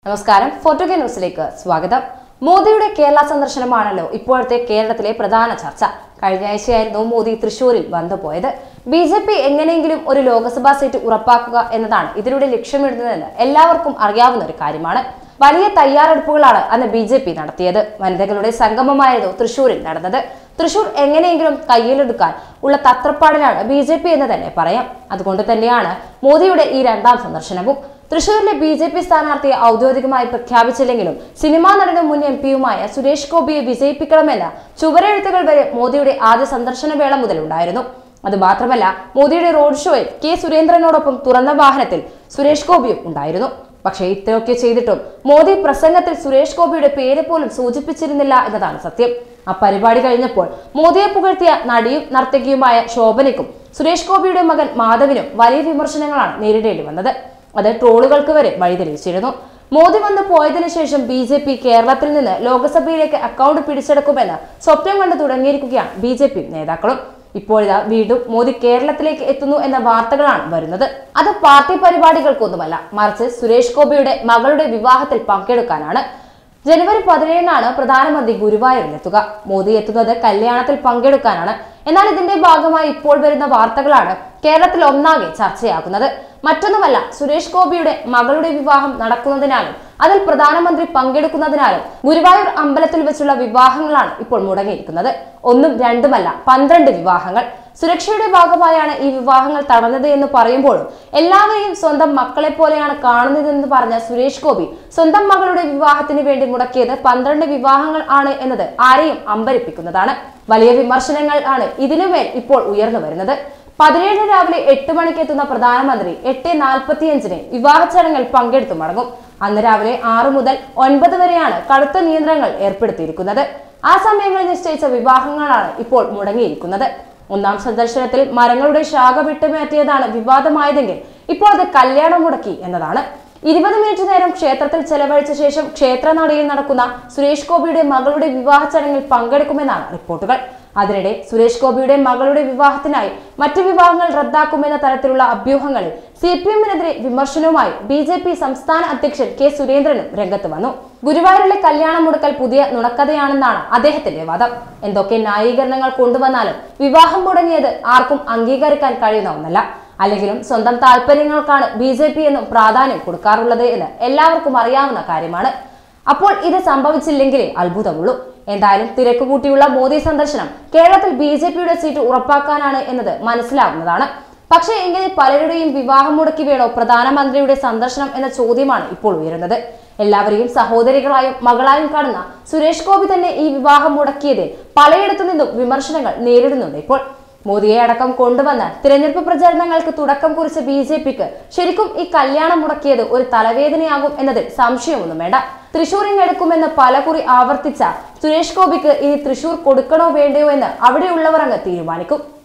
നമസ്കാരം, ഫോർട്ടുഗേ ന്യൂസിലേക്ക് സ്വാഗതം. മോദിയുടെ കേരള സന്ദർശനമാണല്ലോ ഇപ്പോഴത്തെ കേരളത്തിലെ പ്രധാന ചർച്ച. കഴിഞ്ഞ ആഴ്ചയായിരുന്നു മോദി തൃശൂരിൽ വന്നുപോയത്. BJP എങ്ങനെയെങ്കിലും ഒരു ലോക്സഭാ സീറ്റ് ഉറപ്പാക്കുക എന്നതാണ് ഇതിലൂടെ ലക്ഷ്യമിടുന്നതെന്ന് എല്ലാവർക്കും അറിയാവുന്ന ഒരു കാര്യമാണ്. വലിയ തയ്യാറെടുപ്പുകളാണ് അന്ന് BJP നടത്തിയത്. വനിതകളുടെ സംഗമമായിരുന്നു തൃശൂരിൽ നടന്നത്. തൃശൂർ എങ്ങനെയെങ്കിലും കയ്യിലെടുക്കാൻ ഉള്ള തത്രപ്പാടിലാണ് BJP എന്ന് തന്നെ പറയാം. അതുകൊണ്ട് തന്നെയാണ് മോദിയുടെ ഈ രണ്ടാം സന്ദർശനവും. തൃശൂരിലെ BJP സ്ഥാനാർത്ഥിയെ ഔദ്യോഗികമായി പ്രഖ്യാപിച്ചില്ലെങ്കിലും സിനിമാ നടനും മുൻ MP-യുമായ സുരേഷ് ഗോപിയെ വിജയിപ്പിക്കണമെന്ന ചുവരെഴുത്തുകൾ വരെ മോദിയുടെ ആദ്യ സന്ദർശന വേള മുതൽ ഉണ്ടായിരുന്നു. അതുമാത്രമല്ല, മോദിയുടെ റോഡ് ഷോയിൽ K. സുരേന്ദ്രനോടൊപ്പം തുറന്ന വാഹനത്തിൽ സുരേഷ് ഗോപിയും ഉണ്ടായിരുന്നു. പക്ഷേ ഇത്രയൊക്കെ ചെയ്തിട്ടും മോദി പ്രസംഗത്തിൽ സുരേഷ് ഗോപിയുടെ പേര് പോലും സൂചിപ്പിച്ചിരുന്നില്ല എന്നതാണ് സത്യം. ആ പരിപാടി കഴിഞ്ഞപ്പോൾ മോദിയെ പുകഴ്ത്തിയ നടിയും നർത്തകിയുമായ ശോഭനയ്ക്കും സുരേഷ് ഗോപിയുടെ മകൻ മാധവിനും വലിയ വിമർശനങ്ങളാണ് നേരിടേണ്ടി വന്നത്. അത് ട്രോളുകൾക്ക് വരെ വഴിതെളിച്ചിരുന്നു. മോദി വന്നു പോയതിനു ശേഷം BJP കേരളത്തിൽ നിന്ന് ലോക്സഭയിലേക്ക് അക്കൗണ്ട് പിടിച്ചെടുക്കുമെന്ന് സ്വപ്നം കണ്ടു തുടങ്ങിയിരിക്കുകയാണ് BJP നേതാക്കളും. ഇപ്പോഴിതാ വീണ്ടും മോദി കേരളത്തിലേക്ക് എത്തുന്നു എന്ന വാർത്തകളാണ് വരുന്നത്. അത് പാർട്ടി പരിപാടികൾക്കൊന്നുമല്ല, മറിച്ച് സുരേഷ് ഗോപിയുടെ മകളുടെ വിവാഹത്തിൽ പങ്കെടുക്കാനാണ്. ജനുവരി 17-നാണ് പ്രധാനമന്ത്രി ഗുരുവായൂരിലെത്തുക. മോദി എത്തുന്നത് കല്യാണത്തിൽ പങ്കെടുക്കാനാണ്. എന്നാൽ ഇതിന്റെ ഭാഗമായി ഇപ്പോൾ വരുന്ന വാർത്തകളാണ് കേരളത്തിൽ ഒന്നാകെ ചർച്ചയാകുന്നത്. മറ്റൊന്നുമല്ല, സുരേഷ് ഗോപിയുടെ മകളുടെ വിവാഹം നടക്കുന്നതിനാലും അതിൽ പ്രധാനമന്ത്രി പങ്കെടുക്കുന്നതിനാലും ഗുരുവായൂർ അമ്പലത്തിൽ വെച്ചുള്ള വിവാഹങ്ങളാണ് ഇപ്പോൾ മുടങ്ങിയിരിക്കുന്നത്. ഒന്നും രണ്ടുമല്ല, 12 വിവാഹങ്ങൾ. സുരക്ഷയുടെ ഭാഗമായാണ് ഈ വിവാഹങ്ങൾ തടഞ്ഞത് എന്ന് പറയുമ്പോഴും എല്ലാവരെയും സ്വന്തം മക്കളെ പോലെയാണ് കാണുന്നതെന്ന് പറഞ്ഞ സുരേഷ് ഗോപി സ്വന്തം മകളുടെ വിവാഹത്തിന് വേണ്ടി മുടക്കിയത് 12 വിവാഹങ്ങൾ ആണ് എന്നത് ആരെയും അമ്പരിപ്പിക്കുന്നതാണ്. വലിയ വിമർശനങ്ങൾ ആണ് ഇതിനുമേൽ ഇപ്പോൾ ഉയർന്നു വരുന്നത്. 17 രാവിലെ 8 മണിക്ക് എത്തുന്ന പ്രധാനമന്ത്രി 8:45 വിവാഹ ചടങ്ങിൽ പങ്കെടുത്തു മടങ്ങും. അന്ന് രാവിലെ 6 മുതൽ 9 വരെയാണ് കടുത്ത നിയന്ത്രണങ്ങൾ ഏർപ്പെടുത്തിയിരിക്കുന്നത്. ആ സമയങ്ങളിൽ നിശ്ചയിച്ച വിവാഹങ്ങളാണ് ഇപ്പോൾ മുടങ്ങിയിരിക്കുന്നത്. ഒന്നാം സന്ദർശനത്തിൽ മരങ്ങളുടെ ശാഖ വിട്ടുമാറ്റിയതാണ് വിവാദമായതെങ്കിൽ ഇപ്പോൾ അത് കല്യാണം മുടക്കി എന്നതാണ്. 20 മിനിറ്റ് നേരം ക്ഷേത്രത്തിൽ ചെലവഴിച്ച ശേഷം ക്ഷേത്രനടയിൽ നടക്കുന്ന സുരേഷ് ഗോപിയുടെ മകളുടെ വിവാഹ ചടങ്ങിൽ പങ്കെടുക്കുമെന്നാണ് റിപ്പോർട്ടുകൾ. അതിനിടെ സുരേഷ് ഗോപിയുടെ മകളുടെ വിവാഹത്തിനായി മറ്റു വിവാഹങ്ങൾ റദ്ദാക്കുമെന്ന തരത്തിലുള്ള അഭ്യൂഹങ്ങളിൽ CPM-നെതിരെ വിമർശനവുമായി BJP സംസ്ഥാന അധ്യക്ഷൻ K. സുരേന്ദ്രനും രംഗത്ത് വന്നു. ഗുരുവായൂരിലെ കല്യാണം മുടക്കൽ പുതിയ നുണക്കഥയാണെന്നാണ് അദ്ദേഹത്തിന്റെ വാദം. എന്തൊക്കെ ന്യായീകരണങ്ങൾ കൊണ്ടുവന്നാലും വിവാഹം മുടങ്ങിയത് ആർക്കും അംഗീകരിക്കാൻ കഴിയുന്ന ഒന്നല്ല. അല്ലെങ്കിലും സ്വന്തം താല്പര്യങ്ങൾക്കാണ് BJP എന്നും പ്രാധാന്യം കൊടുക്കാറുള്ളത് എന്ന് എല്ലാവർക്കും അറിയാവുന്ന കാര്യമാണ്. അപ്പോൾ ഇത് സംഭവിച്ചില്ലെങ്കിലേ അത്ഭുതമുള്ളൂ. എന്തായാലും തിരക്കുകൂട്ടിയുള്ള മോദി സന്ദർശനം കേരളത്തിൽ BJP-യുടെ സീറ്റ് ഉറപ്പാക്കാനാണ് എന്നത് മനസ്സിലാവുന്നതാണ്. പക്ഷേ ഇങ്ങനെ പലരുടെയും വിവാഹം മുടക്കി വേണോ പ്രധാനമന്ത്രിയുടെ സന്ദർശനം എന്ന ചോദ്യമാണ് ഇപ്പോൾ ഉയരുന്നത്. എല്ലാവരെയും സഹോദരികളായും മകളായും കാണുന്ന സുരേഷ് ഗോപി തന്നെ ഈ വിവാഹം മുടക്കിയതിൽ പലയിടത്തു നിന്നും വിമർശനങ്ങൾ നേരിടുന്നുണ്ട്. ഇപ്പോൾ മോദിയെ അടക്കം കൊണ്ടുവന്ന് തിരഞ്ഞെടുപ്പ് പ്രചാരണങ്ങൾക്ക് തുടക്കം കുറിച്ച BJP-ക്ക് ശരിക്കും ഈ കല്യാണം മുടക്കിയത് ഒരു തലവേദനയാകും എന്നതിൽ സംശയമൊന്നും വേണ്ട. തൃശൂരിനെടുക്കുമെന്ന് പലകുറി ആവർത്തിച്ച സുരേഷ് ഗോപിക്ക് ഇനി തൃശൂർ കൊടുക്കണോ വേണ്ടയോ എന്ന് അവിടെയുള്ളവർ അങ്ങ് തീരുമാനിക്കും.